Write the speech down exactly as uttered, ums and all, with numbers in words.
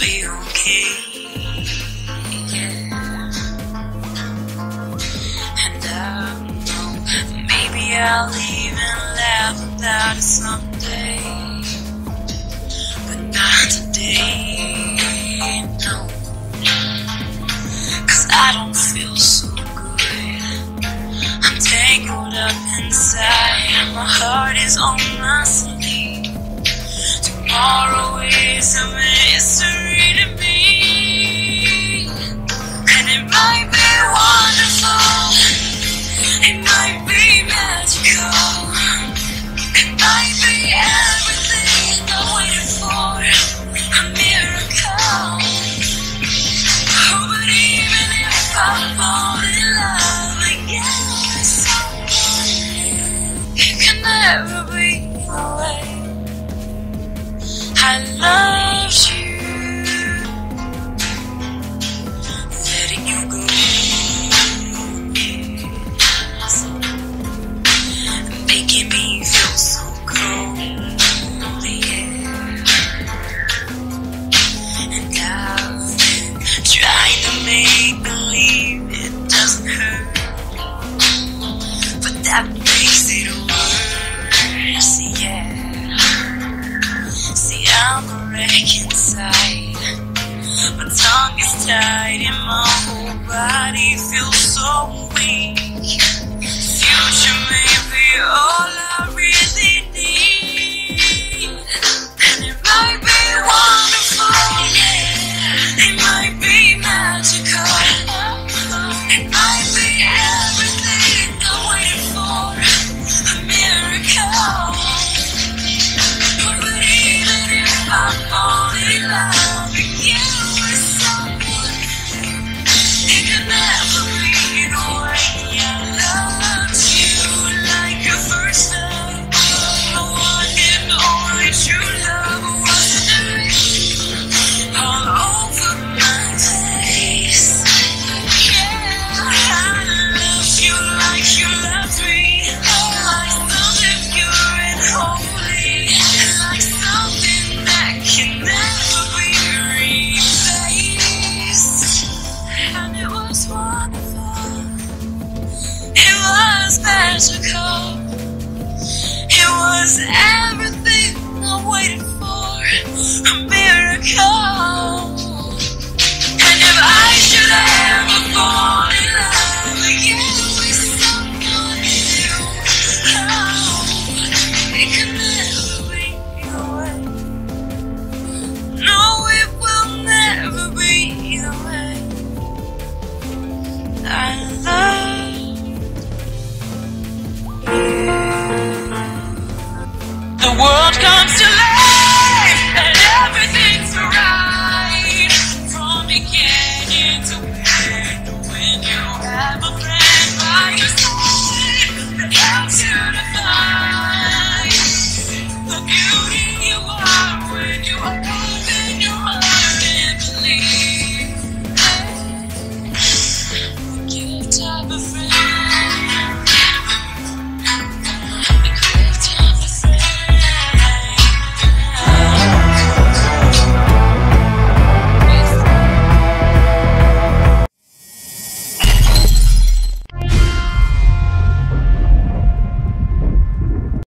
be okay. Yeah. And I know maybe I'll even laugh about it someday, but not today, no. Cause I don't feel so good. I'm tangled up inside. My heart is on my sleeve. Tomorrow is a mystery to me. And it might be wonderful, it might be magical, it might be everything I'm waiting for, a miracle. Oh, but even if I fall in love again with someone, it can never be away. I love you, letting you go, yes, making me feel so cold, yeah. And I've been trying to make believe it doesn't hurt, but that makes it worse, yeah. See, I'm a wreck inside. My tongue is tied and my whole body feels so weak. Future may be all I really need. And it might be wonderful, yeah. It might be magical. It might be everything I'm waiting for, a miracle. I fall in love again with someone, it could never be the way I loved you, like a first love. The one and only true love was a dream all over my face. Yeah, I loved you like you loved me, like something pure and holy, like something that can never be replaced. And it was wonderful, it was magical, it was everything I waited for, a miracle. And if I should ever fall in love again with someone new, oh, it could never be away. No, it will never be the way. I love you. The world comes to life and everything's right from beginning to end. When you have a friend by your side that helps you to find the beauty you are when you open your heart and believe. The gift of a friend.